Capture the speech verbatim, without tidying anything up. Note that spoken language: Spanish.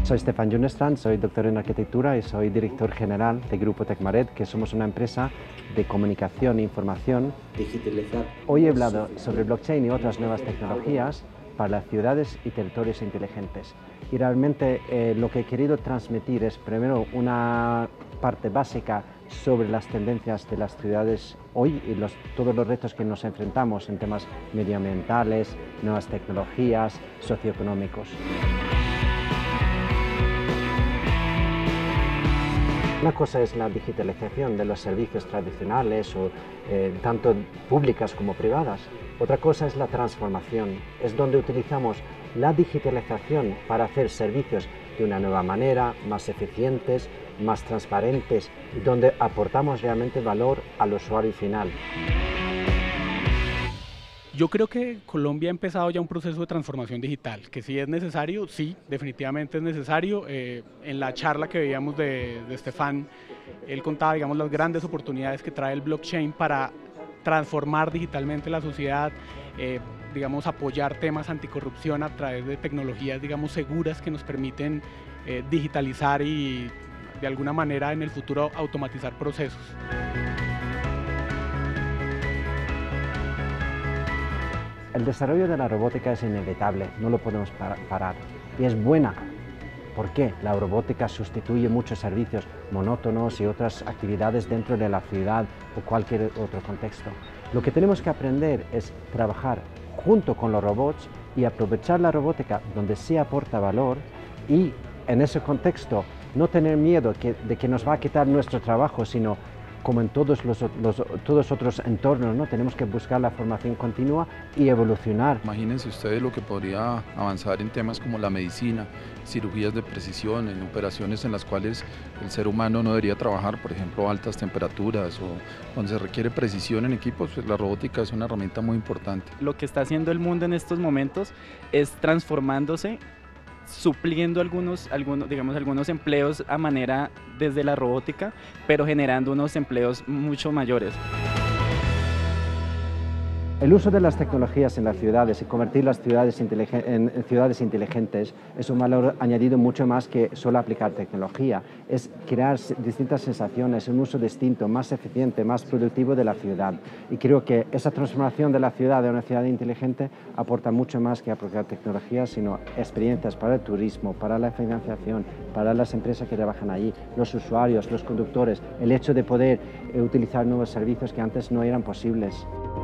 Soy Stefan Junnestrand, soy doctor en arquitectura y soy director general de Grupo Tecmaret, que somos una empresa de comunicación e información. Digitalizar. Hoy he hablado sobre blockchain y otras nuevas tecnologías para las ciudades y territorios inteligentes. Y realmente eh, lo que he querido transmitir es primero una parte básica sobre las tendencias de las ciudades hoy y los, todos los retos que nos enfrentamos en temas medioambientales, nuevas tecnologías, socioeconómicos. Una cosa es la digitalización de los servicios tradicionales, o, eh, tanto públicas como privadas. Otra cosa es la transformación, es donde utilizamos la digitalización para hacer servicios de una nueva manera, más eficientes, más transparentes, y donde aportamos realmente valor al usuario final. Yo creo que Colombia ha empezado ya un proceso de transformación digital, que sí es necesario, sí, definitivamente es necesario. Eh, en la charla que veíamos de, de Stefan, él contaba, digamos, las grandes oportunidades que trae el blockchain para transformar digitalmente la sociedad, eh, digamos, apoyar temas anticorrupción a través de tecnologías, digamos, seguras que nos permiten eh, digitalizar y, de alguna manera, en el futuro automatizar procesos. El desarrollo de la robótica es inevitable, no lo podemos parar, y es buena. ¿Por qué? La robótica sustituye muchos servicios monótonos y otras actividades dentro de la ciudad o cualquier otro contexto. Lo que tenemos que aprender es trabajar junto con los robots y aprovechar la robótica donde sí aporta valor, y en ese contexto no tener miedo que, de que nos va a quitar nuestro trabajo, sino como en todos los, los todos otros entornos, ¿no? Tenemos que buscar la formación continua y evolucionar. Imagínense ustedes lo que podría avanzar en temas como la medicina, cirugías de precisión, en operaciones en las cuales el ser humano no debería trabajar, por ejemplo, a altas temperaturas o donde se requiere precisión en equipos, pues la robótica es una herramienta muy importante. Lo que está haciendo el mundo en estos momentos es transformándose, supliendo algunos, algunos, digamos, algunos empleos a manera desde la robótica, pero generando unos empleos mucho mayores. El uso de las tecnologías en las ciudades y convertir las ciudades en ciudades inteligentes es un valor añadido mucho más que solo aplicar tecnología. Es crear distintas sensaciones, un uso distinto, más eficiente, más productivo de la ciudad. Y creo que esa transformación de la ciudad a una ciudad inteligente aporta mucho más que aplicar tecnología, sino experiencias para el turismo, para la financiación, para las empresas que trabajan allí, los usuarios, los conductores, el hecho de poder utilizar nuevos servicios que antes no eran posibles.